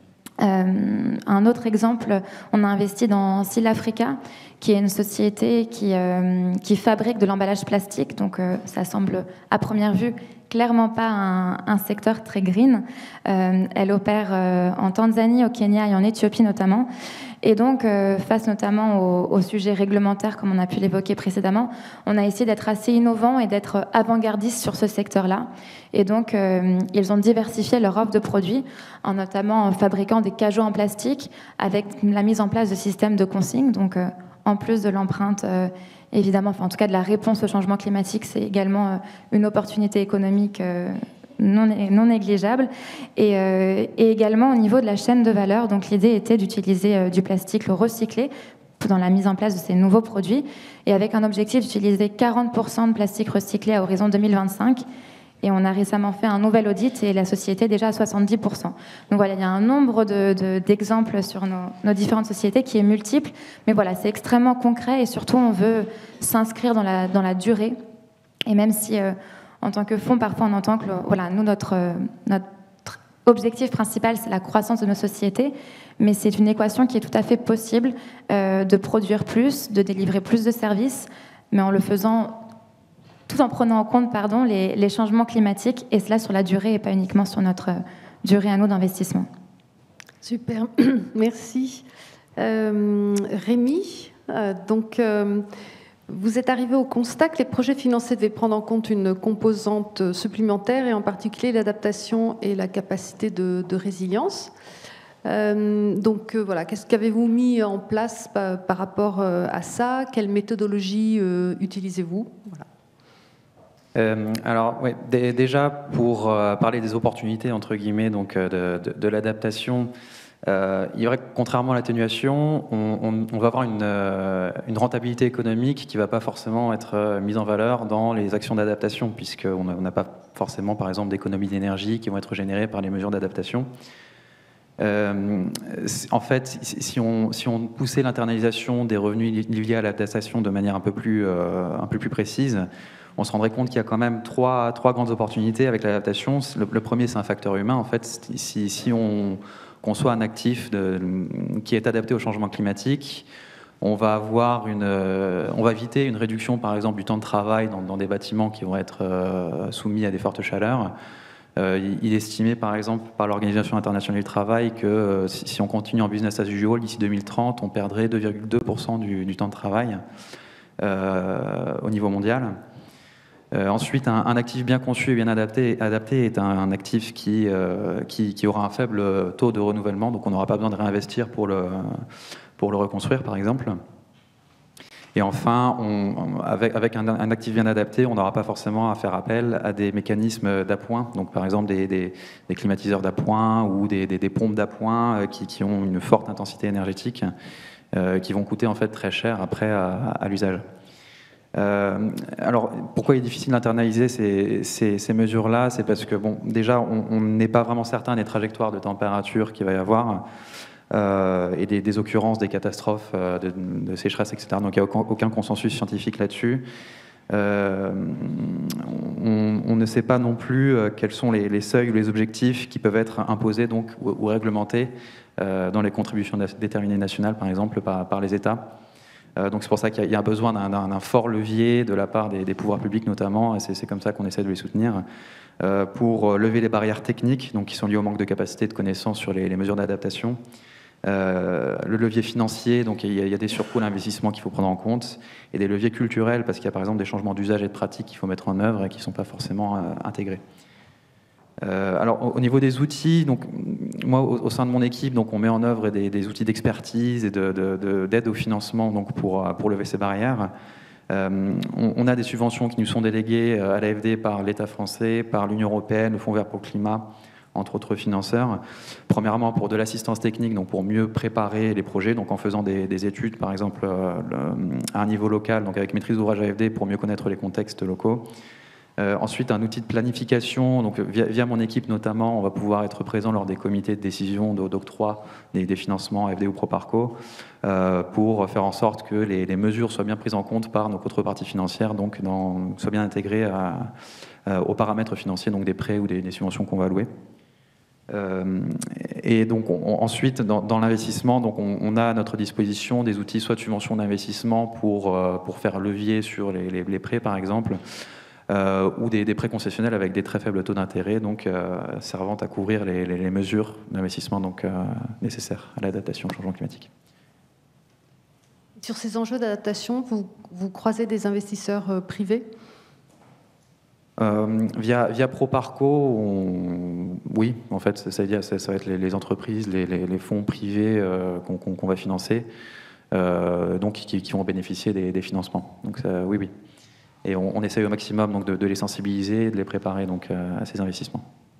Euh, un autre exemple, on a investi dans Seal Africa, qui est une société qui, euh, qui fabrique de l'emballage plastique. Donc euh, ça semble à première vue clairement pas un, un secteur très green. Euh, elle opère euh, en Tanzanie, au Kenya et en Éthiopie notamment. Et donc, euh, face notamment au, au sujet réglementaire, comme on a pu l'évoquer précédemment, on a essayé d'être assez innovant et d'être avant-gardiste sur ce secteur-là. Et donc, euh, ils ont diversifié leur offre de produits, en notamment en fabriquant des cajots en plastique, avec la mise en place de systèmes de consigne. Donc, euh, en plus de l'empreinte, euh, évidemment, enfin, en tout cas de la réponse au changement climatique, c'est également euh, une opportunité économique euh, non, non négligeable. Et, euh, et également au niveau de la chaîne de valeur, donc l'idée était d'utiliser euh, du plastique recyclé dans la mise en place de ces nouveaux produits, et avec un objectif d'utiliser quarante pour cent de plastique recyclé à horizon deux mille vingt-cinq. Et on a récemment fait un nouvel audit et la société est déjà à soixante-dix pour cent. Donc voilà, il y a un nombre de, de, d'exemples sur nos, nos différentes sociétés qui est multiple. Mais voilà, c'est extrêmement concret et surtout, on veut s'inscrire dans la, dans la durée. Et même si, euh, en tant que fonds, parfois on entend que voilà, nous, notre, euh, notre objectif principal, c'est la croissance de nos sociétés. Mais c'est une équation qui est tout à fait possible euh, de produire plus, de délivrer plus de services, mais en le faisant tout en prenant en compte pardon, les, les changements climatiques, et cela sur la durée et pas uniquement sur notre durée à nous d'investissement. Super, merci. Euh, Rémi, euh, donc, euh, vous êtes arrivé au constat que les projets financés devaient prendre en compte une composante supplémentaire, et en particulier l'adaptation et la capacité de, de résilience. Euh, donc euh, voilà, qu'est-ce qu'avez-vous mis en place par, par rapport euh, à ça? Quelle méthodologie euh, utilisez-vous? Voilà. Euh, alors, ouais, d- déjà, pour euh, parler des opportunités, entre guillemets, donc, euh, de, de, de l'adaptation, euh, il y aurait, contrairement à l'atténuation, on, on, on va avoir une, euh, une rentabilité économique qui ne va pas forcément être euh, mise en valeur dans les actions d'adaptation, puisqu'on n'a pas forcément, par exemple, d'économies d'énergie qui vont être générées par les mesures d'adaptation. Euh, en fait, si on, si on poussait l'internalisation des revenus liés à l'adaptation de manière un peu plus, euh, un peu plus précise, on se rendrait compte qu'il y a quand même trois, trois grandes opportunités avec l'adaptation. Le, le premier, c'est un facteur humain. En fait, si, si on conçoit un actif de, qui est adapté au changement climatique, on va avoir une, on va éviter une réduction, par exemple, du temps de travail dans, dans des bâtiments qui vont être euh, soumis à des fortes chaleurs. Euh, il est estimé, par exemple, par l'Organisation internationale du travail que euh, si, si on continue en business as usual, d'ici deux mille trente, on perdrait deux virgule deux pour cent du, du temps de travail euh, au niveau mondial. Euh, ensuite, un, un actif bien conçu et bien adapté, adapté est un, un actif qui, euh, qui, qui aura un faible taux de renouvellement, donc on n'aura pas besoin de réinvestir pour le, pour le reconstruire, par exemple. Et enfin, on, avec, avec un, un actif bien adapté, on n'aura pas forcément à faire appel à des mécanismes d'appoint, donc par exemple des, des, des climatiseurs d'appoint ou des, des, des pompes d'appoint qui, qui ont une forte intensité énergétique, euh, qui vont coûter en fait très cher après à, à l'usage. Euh, alors, pourquoi il est difficile d'internaliser ces, ces, ces mesures-là? C'est parce que, bon, déjà, on n'est pas vraiment certain des trajectoires de température qu'il va y avoir euh, et des, des occurrences, des catastrophes euh, de, de sécheresse, et cetera. Donc, il n'y a aucun, aucun consensus scientifique là-dessus. Euh, on, on ne sait pas non plus euh, quels sont les, les seuils ou les objectifs qui peuvent être imposés donc, ou, ou réglementés euh, dans les contributions déterminées nationales, par exemple, par, par les États. Donc c'est pour ça qu'il y a un besoin d'un fort levier de la part des, des pouvoirs publics notamment, et c'est comme ça qu'on essaie de les soutenir, euh, pour lever les barrières techniques donc, qui sont liées au manque de capacité de connaissance sur les, les mesures d'adaptation. Euh, le levier financier, donc il y a, il y a des surcoûts d'investissement qu'il faut prendre en compte, et des leviers culturels, parce qu'il y a par exemple des changements d'usage et de pratique qu'il faut mettre en œuvre et qui ne sont pas forcément euh, intégrés. Euh, alors, au niveau des outils, donc, moi, au, au sein de mon équipe, donc, on met en œuvre des, des outils d'expertise et d'aide de, de, de, au financement donc, pour, pour lever ces barrières. Euh, on, on a des subventions qui nous sont déléguées à l'A F D par l'État français, par l'Union européenne, le Fonds vert pour le climat, entre autres financeurs. Premièrement, pour de l'assistance technique, donc pour mieux préparer les projets, donc en faisant des, des études, par exemple, euh, le, à un niveau local, donc avec maîtrise d'ouvrage A F D, pour mieux connaître les contextes locaux. Euh, ensuite, un outil de planification, donc via, via mon équipe notamment, on va pouvoir être présent lors des comités de décision d'octroi des, des financements F D ou Proparco euh, pour faire en sorte que les, les mesures soient bien prises en compte par nos contreparties financières, donc dans, soient bien intégrées à, à, aux paramètres financiers, donc des prêts ou des, des subventions qu'on va allouer. Euh, et donc on, ensuite, dans, dans l'investissement, donc on, on a à notre disposition des outils soit de subvention d'investissement pour, euh, pour faire levier sur les, les, les prêts, par exemple, Euh, ou des, des prêts concessionnels avec des très faibles taux d'intérêt, donc euh, servant à couvrir les, les, les mesures d'investissement donc, euh, nécessaires à l'adaptation au changement climatique. Sur ces enjeux d'adaptation, vous, vous croisez des investisseurs euh, privés? euh, Via, via Proparco, on... oui, en fait, ça, ça, ça, ça va être les, les entreprises, les, les, les fonds privés euh, qu'on qu'on, qu'on va financer, euh, donc qui, qui vont bénéficier des, des financements. Donc ça, oui, oui. Et on, on essaye au maximum donc, de, de les sensibiliser, de les préparer donc, euh, à ces investissements.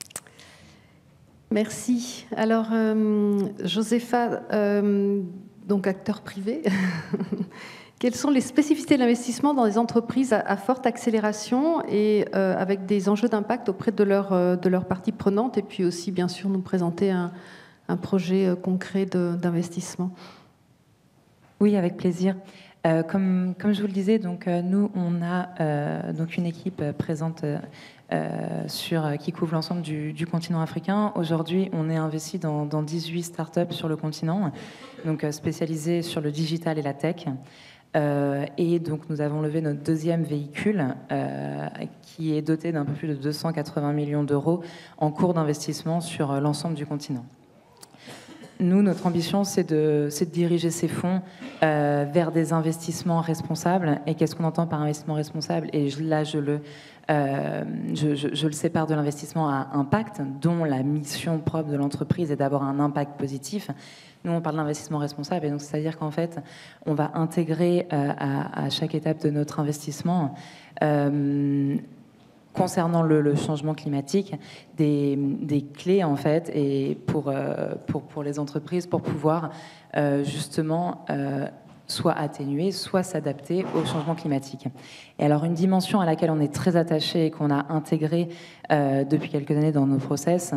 Merci. Alors, euh, Josepha, euh, donc acteur privé, quelles sont les spécificités de l'investissement dans des entreprises à, à forte accélération et euh, avec des enjeux d'impact auprès de leurs de leur parties prenantes, et puis aussi, bien sûr, nous présenter un, un projet concret d'investissement? Oui, avec plaisir. Euh, comme, comme je vous le disais, donc, euh, nous, on a euh, donc une équipe présente euh, sur, qui couvre l'ensemble du, du continent africain. Aujourd'hui, on est investi dans, dans dix-huit startups sur le continent, donc euh, spécialisées sur le digital et la tech. Euh, et donc, nous avons levé notre deuxième véhicule euh, qui est doté d'un peu plus de deux cent quatre-vingts millions d'euros en cours d'investissement sur l'ensemble du continent. Nous, notre ambition, c'est de, c'est de diriger ces fonds euh, vers des investissements responsables. Et qu'est-ce qu'on entend par investissement responsable? Et je, là, je le, euh, je, je, je le sépare de l'investissement à impact, dont la mission propre de l'entreprise est d'avoir un impact positif. Nous, on parle d'investissement responsable, et donc c'est-à-dire qu'en fait, on va intégrer euh, à, à chaque étape de notre investissement euh, concernant le, le changement climatique, des, des clés en fait, et pour, euh, pour, pour les entreprises pour pouvoir euh, justement euh, soit atténuer, soit s'adapter au changement climatique. Et alors une dimension à laquelle on est très attaché et qu'on a intégrée euh, depuis quelques années dans nos process,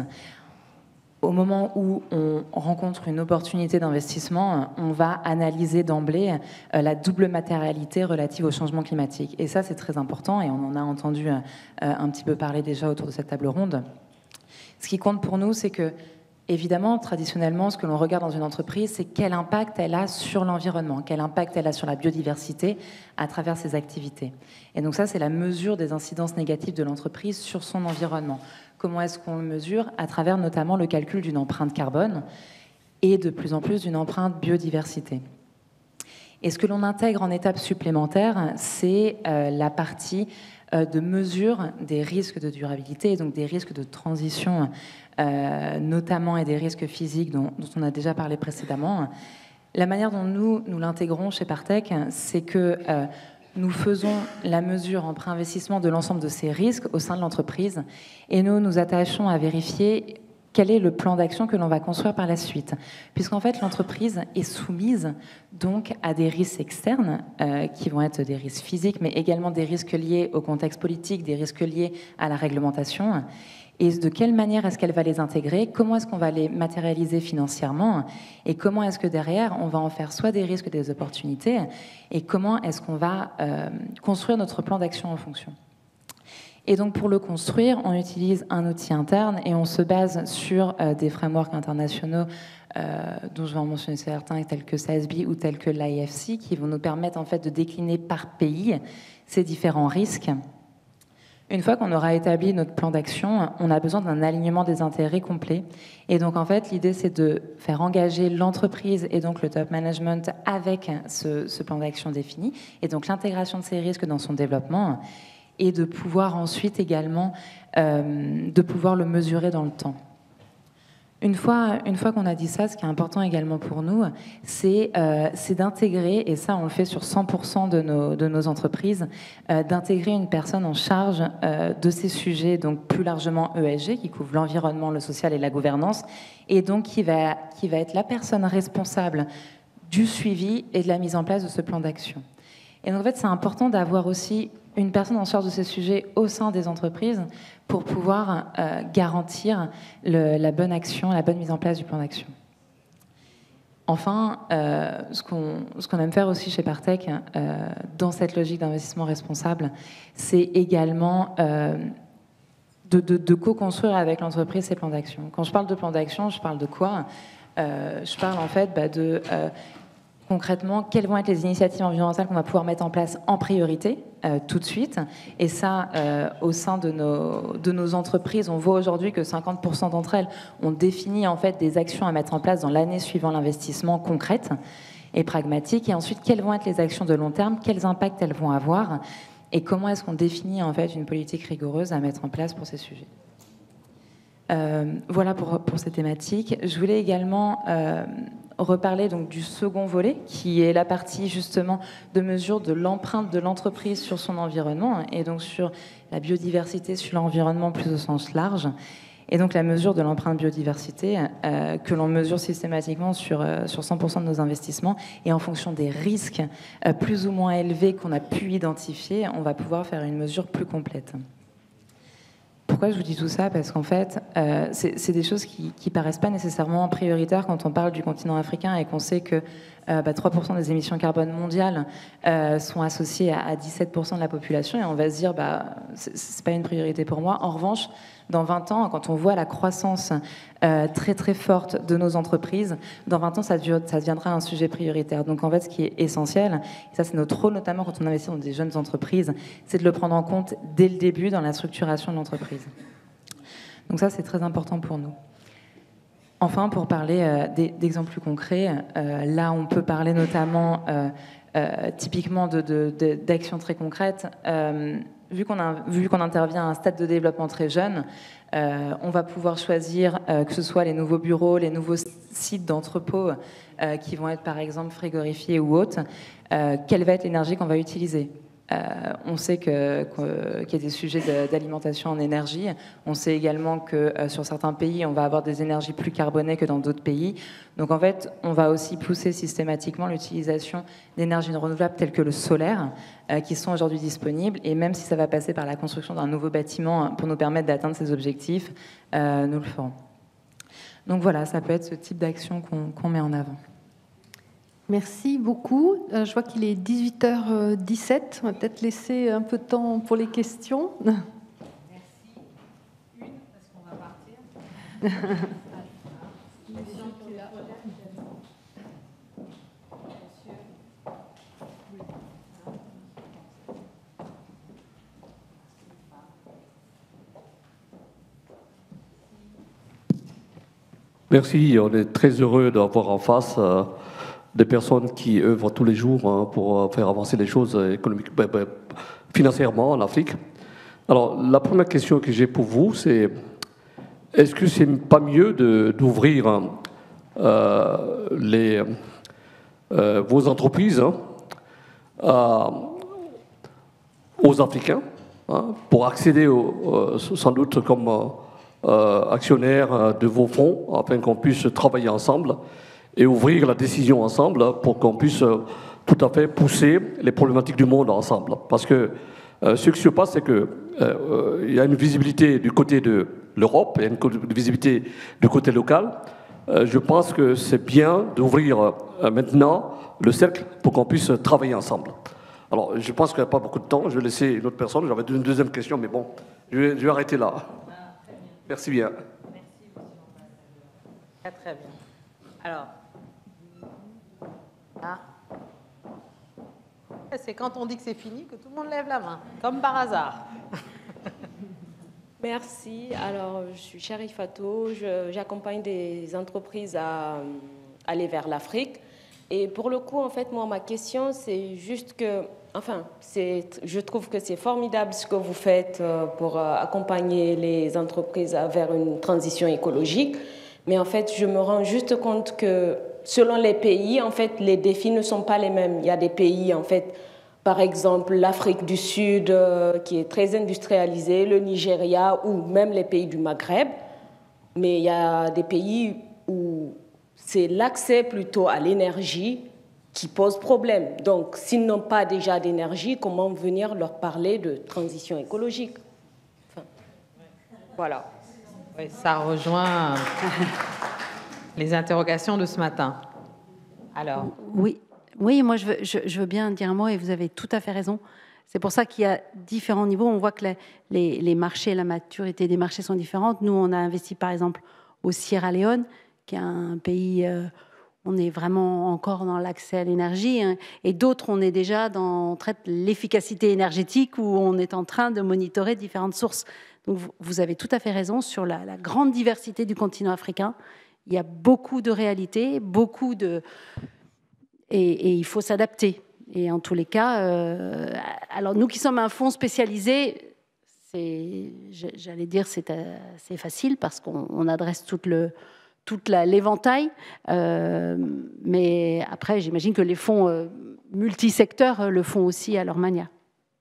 au moment où on rencontre une opportunité d'investissement, on va analyser d'emblée euh, la double matérialité relative au changement climatique. Et ça, c'est très important, et on en a entendu euh, un petit peu parler déjà autour de cette table ronde. Ce qui compte pour nous, c'est que, évidemment, traditionnellement, ce que l'on regarde dans une entreprise, c'est quel impact elle a sur l'environnement, quel impact elle a sur la biodiversité à travers ses activités. Et donc ça, c'est la mesure des incidences négatives de l'entreprise sur son environnement. Comment est-ce qu'on le mesure? À travers notamment le calcul d'une empreinte carbone et de plus en plus d'une empreinte biodiversité. Et ce que l'on intègre en étape supplémentaire, c'est euh, la partie euh, de mesure des risques de durabilité, et donc des risques de transition, euh, notamment, et des risques physiques dont, dont on a déjà parlé précédemment. La manière dont nous, nous l'intégrons chez Partech, c'est que euh, nous faisons la mesure en pré-investissement de l'ensemble de ces risques au sein de l'entreprise, et nous nous attachons à vérifier quel est le plan d'action que l'on va construire par la suite. Puisqu'en fait, l'entreprise est soumise donc à des risques externes, euh, qui vont être des risques physiques, mais également des risques liés au contexte politique, des risques liés à la réglementation. Et de quelle manière est-ce qu'elle va les intégrer? Comment est-ce qu'on va les matérialiser financièrement? Et comment est-ce que derrière, on va en faire soit des risques, des opportunités? Et comment est-ce qu'on va euh, construire notre plan d'action en fonction? Et donc, pour le construire, on utilise un outil interne et on se base sur euh, des frameworks internationaux euh, dont je vais en mentionner certains, tels que S A S B ou tels que l'I F C, qui vont nous permettre en fait de décliner par pays ces différents risques. Une fois qu'on aura établi notre plan d'action, on a besoin d'un alignement des intérêts complet. Et donc, en fait, l'idée, c'est de faire engager l'entreprise et donc le top management avec ce, ce plan d'action défini, et donc l'intégration de ces risques dans son développement, et de pouvoir ensuite également euh, de pouvoir le mesurer dans le temps. Une fois, une fois qu'on a dit ça, ce qui est important également pour nous, c'est euh, d'intégrer, et ça on le fait sur cent pour cent de nos, de nos entreprises, euh, d'intégrer une personne en charge euh, de ces sujets, donc plus largement E S G, qui couvre l'environnement, le social et la gouvernance, et donc qui va, qui va être la personne responsable du suivi et de la mise en place de ce plan d'action. Et donc en fait, c'est important d'avoir aussi une personne en charge de ces sujets au sein des entreprises pour pouvoir euh, garantir le, la bonne action, la bonne mise en place du plan d'action. Enfin, euh, ce qu'on ce qu'on aime faire aussi chez Partech, euh, dans cette logique d'investissement responsable, c'est également euh, de, de, de co-construire avec l'entreprise ces plans d'action. Quand je parle de plan d'action, je parle de quoi? euh, Je parle en fait bah, de... Euh, concrètement, quelles vont être les initiatives environnementales qu'on va pouvoir mettre en place en priorité, euh, tout de suite. Et ça, euh, au sein de nos, de nos entreprises, on voit aujourd'hui que cinquante pour cent d'entre elles ont défini en fait des actions à mettre en place dans l'année suivant l'investissement, concrètes et pragmatiques. Et ensuite, quelles vont être les actions de long terme, quels impacts elles vont avoir, et comment est-ce qu'on définit en fait une politique rigoureuse à mettre en place pour ces sujets. Euh, voilà pour, pour ces thématiques. Je voulais également... Euh, reparler donc du second volet, qui est la partie justement de mesure de l'empreinte de l'entreprise sur son environnement, et donc sur la biodiversité, sur l'environnement plus au sens large, et donc la mesure de l'empreinte biodiversité euh, que l'on mesure systématiquement sur, euh, sur cent pour cent de nos investissements, et en fonction des risques euh, plus ou moins élevés qu'on a pu identifier, on va pouvoir faire une mesure plus complète. Pourquoi je vous dis tout ça? Parce qu'en fait, euh, c'est des choses qui ne paraissent pas nécessairement prioritaires quand on parle du continent africain et qu'on sait que euh, bah, trois pour cent des émissions carbone mondiales euh, sont associées à, à dix-sept pour cent de la population, et on va se dire bah, ce n'est pas une priorité pour moi. En revanche, dans vingt ans, quand on voit la croissance euh, très très forte de nos entreprises, dans vingt ans, ça, ça deviendra un sujet prioritaire. Donc en fait, ce qui est essentiel, et ça c'est notre rôle notamment quand on investit dans des jeunes entreprises, c'est de le prendre en compte dès le début dans la structuration de l'entreprise. Donc ça, c'est très important pour nous. Enfin, pour parler euh, d'exemples plus concrets, euh, là on peut parler notamment euh, euh, typiquement d'actions très concrètes. Euh, Vu qu'on qu'on intervient à un stade de développement très jeune, euh, on va pouvoir choisir euh, que ce soit les nouveaux bureaux, les nouveaux sites d'entrepôts euh, qui vont être par exemple frigorifiés ou autres, euh, quelle va être l'énergie qu'on va utiliser. Euh, on sait que, que, qu'il y a des sujets de, d'alimentation en énergie. On sait également que euh, sur certains pays, on va avoir des énergies plus carbonées que dans d'autres pays. Donc en fait, on va aussi pousser systématiquement l'utilisation d'énergies renouvelables telles que le solaire, euh, qui sont aujourd'hui disponibles. Et même si ça va passer par la construction d'un nouveau bâtiment pour nous permettre d'atteindre ces objectifs, euh, nous le ferons. Donc voilà, ça peut être ce type d'action qu'on, qu'on met en avant. Merci beaucoup. Euh, je vois qu'il est dix-huit heures dix-sept. On va peut-être laisser un peu de temps pour les questions. Merci. Une, parce qu'on va partir. Merci. On est très heureux d'avoir en face euh, des personnes qui œuvrent tous les jours hein, pour faire avancer les choses économiques, ben, ben, financièrement en Afrique. Alors, la première question que j'ai pour vous, c'est est-ce que c'est pas mieux de, d'ouvrir euh, les, euh, vos entreprises hein, à, aux Africains hein, pour accéder au, euh, sans doute comme euh, actionnaire de vos fonds afin qu'on puisse travailler ensemble et ouvrir la décision ensemble pour qu'on puisse euh, tout à fait pousser les problématiques du monde ensemble. Parce que euh, ce qui se passe, c'est qu'il euh, y a une visibilité du côté de l'Europe et une visibilité du côté local. Euh, je pense que c'est bien d'ouvrir euh, maintenant le cercle pour qu'on puisse travailler ensemble. Alors, je pense qu'il n'y a pas beaucoup de temps. Je vais laisser une autre personne. J'avais une deuxième question, mais bon, je vais, je vais arrêter là. Merci bien. Merci, monsieur Très, très bien. Alors, ah. c'est quand on dit que c'est fini que tout le monde lève la main, comme par hasard. Merci. Alors, je suis Charifato. Je, j'accompagne des entreprises à, à aller vers l'Afrique. Et pour le coup, en fait, moi, ma question, c'est juste que, enfin, c'est, je trouve que c'est formidable ce que vous faites pour accompagner les entreprises vers une transition écologique. Mais en fait, je me rends juste compte que selon les pays, en fait, les défis ne sont pas les mêmes. Il y a des pays, en fait, par exemple, l'Afrique du Sud, euh, qui est très industrialisée, le Nigeria ou même les pays du Maghreb. Mais il y a des pays où c'est l'accès plutôt à l'énergie qui pose problème. Donc, s'ils n'ont pas déjà d'énergie, comment venir leur parler de transition écologique? Enfin, voilà. Oui, ça rejoint les interrogations de ce matin. Alors. Oui, oui, moi je veux, je, je veux bien dire un mot et vous avez tout à fait raison. C'est pour ça qu'il y a différents niveaux. On voit que les, les, les marchés, la maturité des marchés sont différentes. Nous, on a investi par exemple au Sierra Leone, qui est un pays, euh, on est vraiment encore dans l'accès à l'énergie, hein, et d'autres, on est déjà dans on traite l'efficacité énergétique où on est en train de monitorer différentes sources. Donc vous, vous avez tout à fait raison sur la, la grande diversité du continent africain. Il y a beaucoup de réalités, beaucoup de... Et, et il faut s'adapter. Et en tous les cas, euh, alors nous qui sommes un fonds spécialisé, c'est, j'allais dire c'est assez facile parce qu'on on adresse toute le... toute la, l'éventail, euh, mais après, j'imagine que les fonds euh, multisecteurs euh, le font aussi à leur manière.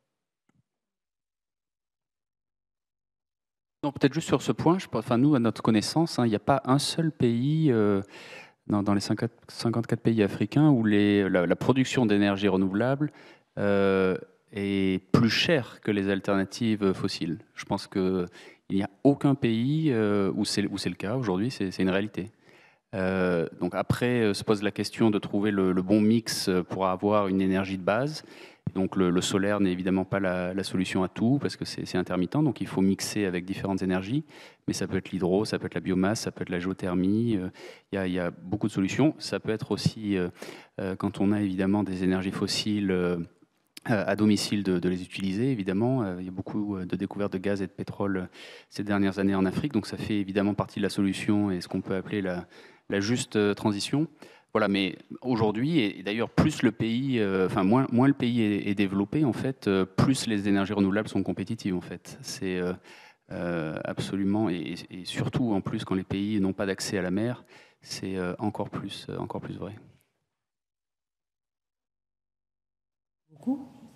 Non, peut-être juste sur ce point, je, enfin, nous, à notre connaissance, hein, il n'y a pas un seul pays, euh, dans, dans les cinquante-quatre pays africains, où les, la, la production d'énergie renouvelable euh, est plus chère que les alternatives fossiles. Je pense que il n'y a aucun pays euh, où c'est où c'est le cas aujourd'hui, c'est, c'est une réalité. Euh, donc après, euh, se pose la question de trouver le, le bon mix pour avoir une énergie de base. Donc le, le solaire n'est évidemment pas la, la solution à tout parce que c'est, c'est intermittent, donc il faut mixer avec différentes énergies. Mais ça peut être l'hydro, ça peut être la biomasse, ça peut être la géothermie. Euh, il y a, il y a beaucoup de solutions. Ça peut être aussi, euh, euh, quand on a évidemment des énergies fossiles, euh, à domicile de, de les utiliser, évidemment. Il y a beaucoup de découvertes de gaz et de pétrole ces dernières années en Afrique, donc ça fait évidemment partie de la solution et ce qu'on peut appeler la, la juste transition. Voilà, mais aujourd'hui, et d'ailleurs plus le pays, euh, enfin moins, moins le pays est, est développé, en fait, euh, plus les énergies renouvelables sont compétitives, en fait. C'est euh, euh, absolument, et, et surtout en plus quand les pays n'ont pas d'accès à la mer, c'est euh, encore plus, encore plus vrai. Beaucoup.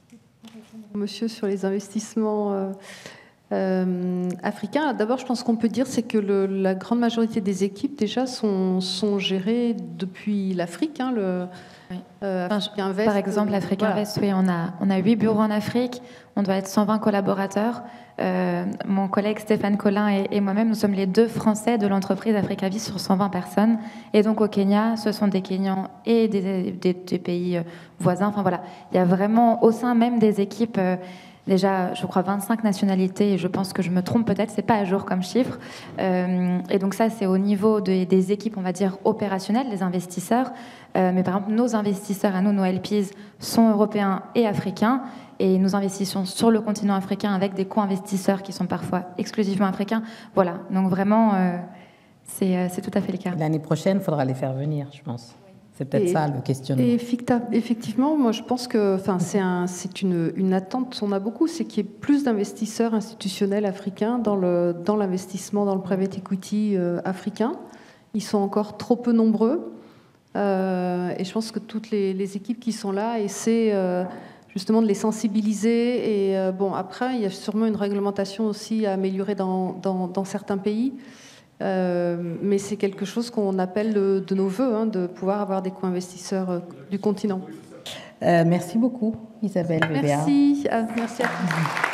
Monsieur, sur les investissements euh, euh, africains, d'abord, je pense qu'on peut dire c'est que le, la grande majorité des équipes déjà sont, sont gérées depuis l'Afrique. Hein, le, oui. euh, Afrique Invest, Par exemple, l'Afrique voilà. Invest, oui, on a, on a huit bureaux en Afrique, on doit être cent vingt collaborateurs. Euh, mon collègue Stéphane Collin et, et moi-même, nous sommes les deux Français de l'entreprise Africavis sur cent vingt personnes. Et donc au Kenya, ce sont des Kenyans et des, des, des pays voisins. Enfin voilà, il y a vraiment au sein même des équipes, euh, déjà, je crois, vingt-cinq nationalités. Et je pense que je me trompe peut-être, c'est pas à jour comme chiffre. Euh, et donc ça, c'est au niveau de, des équipes, on va dire, opérationnelles, des investisseurs. Euh, mais par exemple, nos investisseurs à nous, nos L Ps, sont européens et africains. Et nous investissons sur le continent africain avec des co-investisseurs qui sont parfois exclusivement africains. Voilà, donc vraiment, euh, c'est, euh, c'est tout à fait le cas. L'année prochaine, il faudra les faire venir, je pense. C'est peut-être et, ça le questionnement. Et effectivement, moi je pense que c'est un, une, une attente, on a beaucoup, c'est qu'il y ait plus d'investisseurs institutionnels africains dans, le, dans l'investissement, dans le private equity euh, africain. Ils sont encore trop peu nombreux. Euh, et je pense que toutes les, les équipes qui sont là essaient... Euh, justement de les sensibiliser. Et euh, bon, après, il y a sûrement une réglementation aussi à améliorer dans, dans, dans certains pays. Euh, mais c'est quelque chose qu'on appelle de, de nos voeux, hein, de pouvoir avoir des co-investisseurs euh, du continent. Euh, merci beaucoup, Isabelle Bébéa. Merci, ah, merci à tous.